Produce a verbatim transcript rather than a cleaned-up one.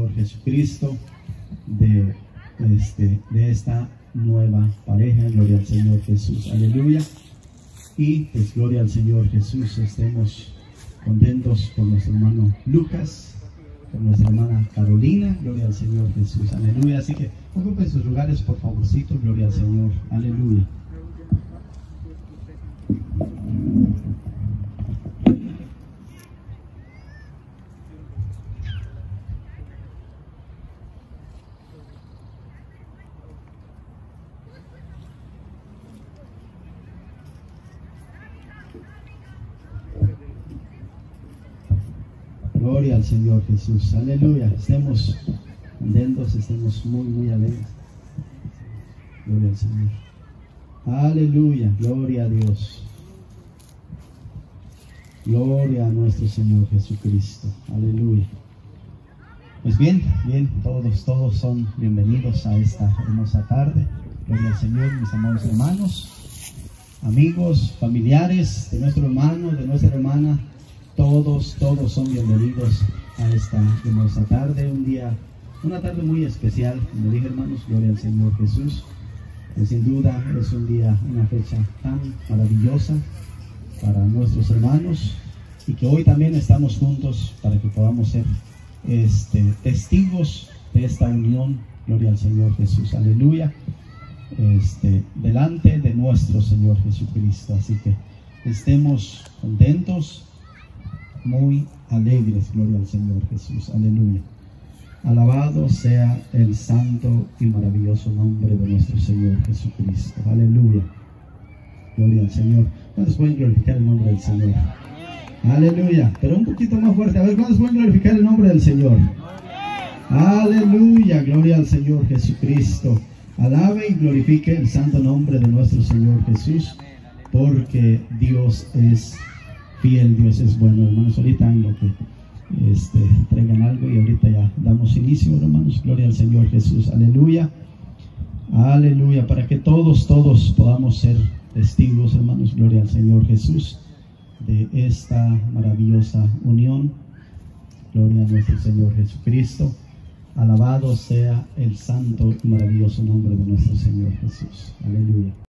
Señor Jesucristo, de, este, de esta nueva pareja. Gloria al Señor Jesús, aleluya. Y pues gloria al Señor Jesús, estemos contentos con nuestro hermano Lucas, con nuestra hermana Carolina. Gloria al Señor Jesús, aleluya. Así que ocupen sus lugares, por favorcito. Gloria al Señor, aleluya. Gloria al Señor Jesús, aleluya. Estemos contentos, estemos muy, muy alegres. Gloria al Señor, aleluya. Gloria a Dios, gloria a nuestro Señor Jesucristo, aleluya. Pues bien, bien, todos, todos son bienvenidos a esta hermosa tarde. Gloria al Señor, mis amados hermanos, amigos, familiares de nuestro hermano, de nuestra hermana. Todos, todos son bienvenidos a esta hermosa tarde, un día, una tarde muy especial, como dije, hermanos. Gloria al Señor Jesús. Pues sin duda es un día, una fecha tan maravillosa para nuestros hermanos, y que hoy también estamos juntos para que podamos ser este, testigos de esta unión. Gloria al Señor Jesús, aleluya, este, delante de nuestro Señor Jesucristo. Así que estemos contentos, muy alegres. Gloria al Señor Jesús, aleluya. Alabado sea el santo y maravilloso nombre de nuestro Señor Jesucristo, aleluya. Gloria al Señor. ¿Cuántos pueden glorificar el nombre del Señor? Aleluya. Pero un poquito más fuerte. A ver, ¿cuántos pueden glorificar el nombre del Señor? Aleluya. Gloria al Señor Jesucristo. Alabe y glorifique el santo nombre de nuestro Señor Jesús, porque Dios es fiel, Dios es bueno, hermanos. Ahorita en lo que este, traigan algo, y ahorita ya damos inicio, hermanos. Gloria al Señor Jesús, aleluya, aleluya, para que todos, todos podamos ser testigos, hermanos. Gloria al Señor Jesús, de esta maravillosa unión. Gloria a nuestro Señor Jesucristo. Alabado sea el santo y maravilloso nombre de nuestro Señor Jesús, aleluya.